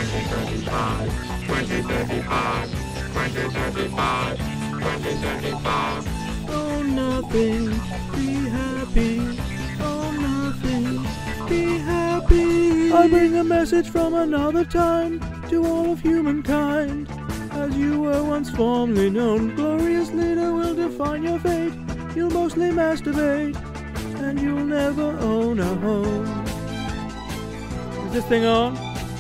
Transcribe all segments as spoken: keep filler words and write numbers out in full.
twenty twenty-five, twenty twenty-five, twenty twenty-five, twenty twenty-five. Oh, nothing, be happy. Oh, nothing, be happy. I bring a message from another time to all of humankind. As you were once formerly known, glorious leader will define your fate. You'll mostly masturbate, and you'll never own a home. Is this thing on?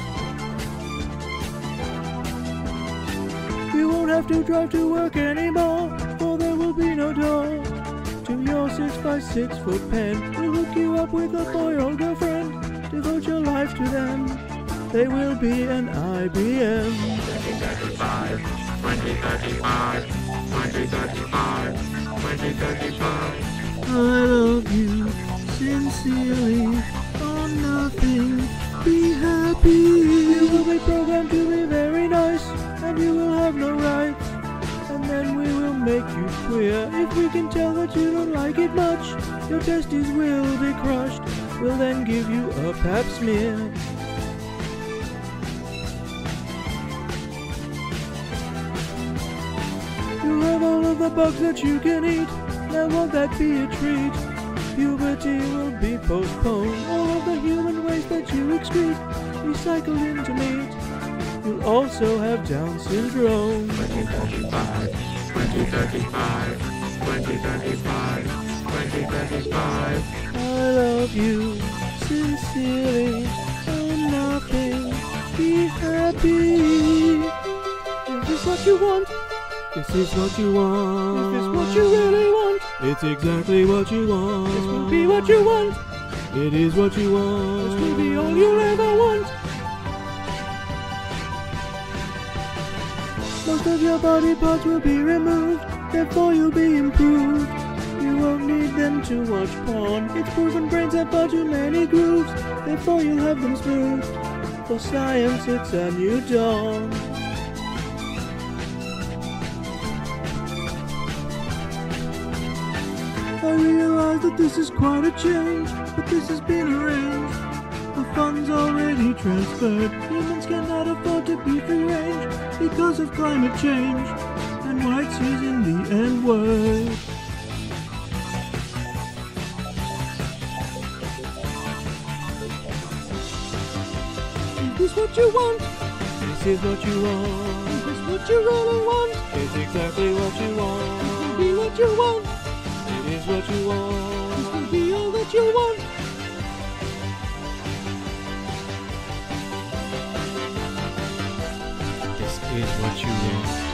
You won't have to drive to work anymore, for there will be no door to your six by six foot pen. We'll hook you up with a boy or girlfriend. Devote your life to them. They will be an I B M. twenty thirty-five, twenty thirty-five, twenty thirty-five, twenty thirty-five. I love you sincerely. Oh, nothing, be happy. You will be programmed to be very nice, and you will have no rights. And then we will make you queer. If we can tell that you don't like it much, your testes will be crushed. We'll then give you a pap smear. You'll have all of the bugs that you can eat. Now won't that be a treat? Puberty will be postponed. All of the human waste that you excrete recycled into meat. You'll also have Down syndrome. twenty thirty-five, twenty thirty-five, twenty thirty-five, twenty thirty-five. I love you sincerely. Oh, nothing, be happy. Is this what you want? This is what you want. Is this what you really want? It's exactly what you want. This will be what you want. It is what you want. This will be all you'll ever want. Most of your body parts will be removed, therefore you'll be improved. You won't need them to watch porn. It's proven brains have far too many grooves, therefore you'll have them smooth. For science it's a new dawn. I realize that this is quite a change, but this has been arranged. The funds already transferred. Humans cannot afford to be free range because of climate change, and whites using the N-word. Is this what you want? This is what you want. Is this what you really want? It's exactly what you want. This will be what you want. It is what you want. This will be all that you want. This is what you want.